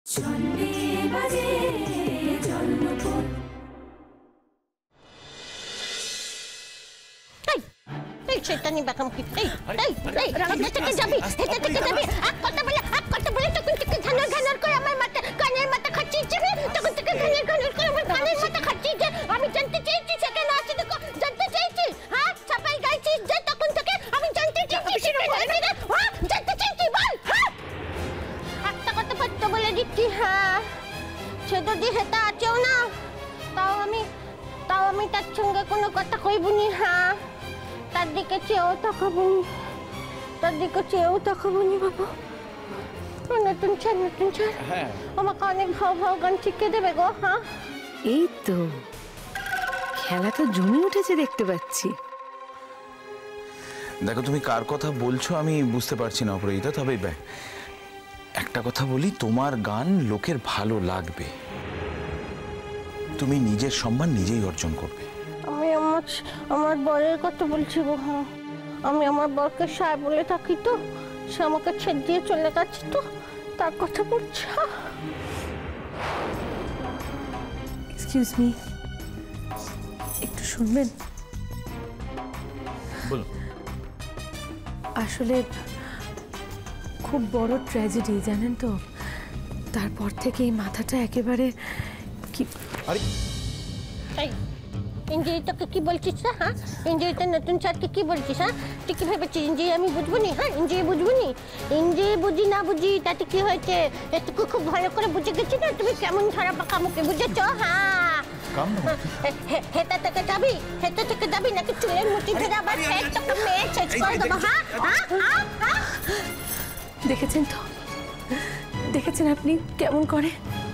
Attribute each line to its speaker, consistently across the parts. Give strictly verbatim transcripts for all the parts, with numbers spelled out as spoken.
Speaker 1: শয়তানি বেগম কি এই এই এই রাঙা থেকে যাবি হেতে থেকে যাবি এক কথা বলে এক কথা বলে তখন থেকে ঘানার ঘানার করে আমার মাথা কানের মাথা খাচ্ছিস তখন থেকে ঘানার ঘানার করে আমার কানের মাথা খাচ্ছিস আমি জানতে চাইছি সেখানে আছে দেখো জানতে চাইছি হ্যাঁ ছাপাই গাইছিস যে তখন থেকে আমি জানতে চাইছি হ্যাঁ জানতে চাইছি বল হ্যাঁ একটা কথা বলতে বলে দিচ্ছি হ্যাঁ সে যদি হেতা আছেও না তাও আমি তাও আমি তার সঙ্গে কোনো কথা কইবনি হ্যাঁ তার দিকে চেয়েও তাকাবনি তার দিকে চেয়েও তাকাবনি বাবু নতুন চার নতুন চার আমাকে অনেক ভাও ভাও গান শিখিয়ে দেবে গো হ্যাঁ
Speaker 2: এই তো খেলা তো জমে উঠেছে দেখতে পাচ্ছি।
Speaker 3: দেখো তুমি কার কথা বলছো আমি বুঝতে পারছি না অপরাজিতা, তবে একটা কথা বলি, তোমার গান লোকের ভালো লাগবে, তুমি নিজের সম্মান নিজেই অর্জন করবে।
Speaker 1: আমি আমার আমার বরের কথা বলছি গো হ্যাঁ আমি আমার বরকে সায় বলে থাকি তো সে আমাকে ছেড়ে দিয়ে চলে গেছে তো তার কথা বলছি।
Speaker 2: এক্সকিউজ মি, একটু শুনবেন?
Speaker 3: বলো।
Speaker 2: আসলে খুব বড় ট্র্যাজেডি জানেন তো, তারপর থেকে এই মাথাটা একেবারে কি।
Speaker 3: আরে
Speaker 1: ইঞ্জিরি তোকে কি বলছিস না হ্যাঁ ইঞ্জিরিতে নতুন স্যারকে কি বলছিস হ্যাঁ তুই কি ভেবেছিস ইঞ্জিরি আমি বুঝবো নি হ্যাঁ ইঞ্জিরি বুঝবো নি ইঞ্জিরি বুঝি না বুঝি তাতে কি হয়েছে এটুকু খুব ভালো করে বুঝে গেছি না তুমি কেমন ধরা পাকা মুখে বুঝেছো হ্যাঁ হেতা থেকে যাবি হেতা থেকে যাবি নাকি চুলের মুঠি ধরে আবার তোকে মেয়ে শেষ করে দেবো হ্যাঁ হ্যাঁ
Speaker 2: দেখেছেন তো দেখেছেন আপনি কেমন করে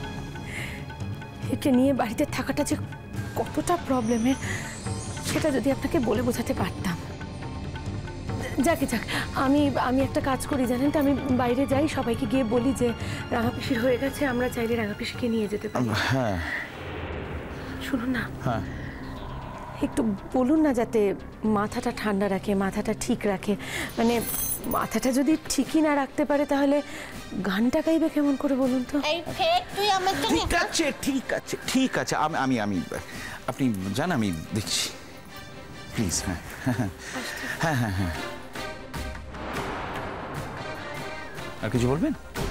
Speaker 2: একে নিয়ে বাড়িতে থাকাটা যে কতটা প্রবলেমের সেটা যদি আপনাকে বলে বোঝাতে পারতাম। যাকে যাক আমি আমি একটা কাজ করি জানেন তো, আমি বাইরে যাই সবাইকে গিয়ে বলি যে রাঙাপিসির হয়ে গেছে, আমরা চাইলে রাঙাপিসিকে নিয়ে যেতে পারি।
Speaker 3: হ্যাঁ
Speaker 2: শুনুন না
Speaker 3: হ্যাঁ
Speaker 2: একটু বলুন না যাতে মাথাটা ঠান্ডা রাখে, মাথাটা ঠিক রাখে, মানে মাথাটা যদি ঠিকই না রাখতে পারে তাহলে গানটা গাইবে কেমন করে বলুন তো?
Speaker 1: তুই আমার
Speaker 3: ঠিক আছে ঠিক আছে ঠিক আছে আমি আমি আমি আপনি জান আমি দেখছি প্লিজ। হ্যাঁ হ্যাঁ হ্যাঁ হ্যাঁ আর কিছু বলবেন?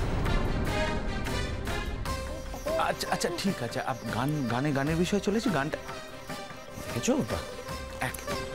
Speaker 3: আচ্ছা আচ্ছা ঠিক আছে, গান গানে গানের বিষয়ে চলেছে, গানটা দেখেছো এক